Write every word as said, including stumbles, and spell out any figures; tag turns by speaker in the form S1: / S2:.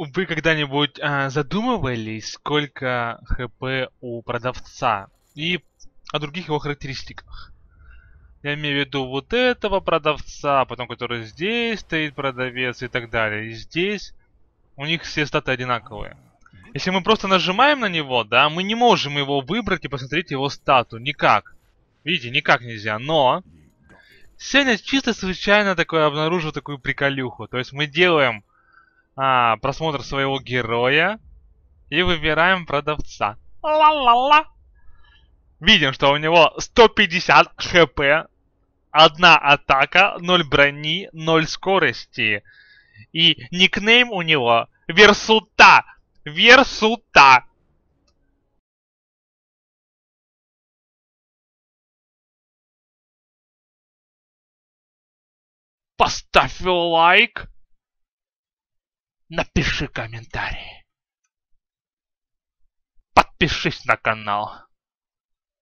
S1: Вы когда-нибудь а, задумывались, сколько хп у продавца и о других его характеристиках? Я имею в виду вот этого продавца, потом который здесь стоит продавец и так далее. И здесь у них все статы одинаковые. Если мы просто нажимаем на него, да, мы не можем его выбрать и посмотреть его стату. Никак. Видите, никак нельзя. Но сегодня чисто случайно такое обнаружил такую приколюху. То есть мы делаем а, просмотр своего героя и выбираем продавца. Ла-ла-ла. Видим, что у него сто пятьдесят хп, одна атака, ноль брони, ноль скорости. И никнейм у него Версута. Версута. Поставь лайк. Напиши комментарий. Подпишись на канал.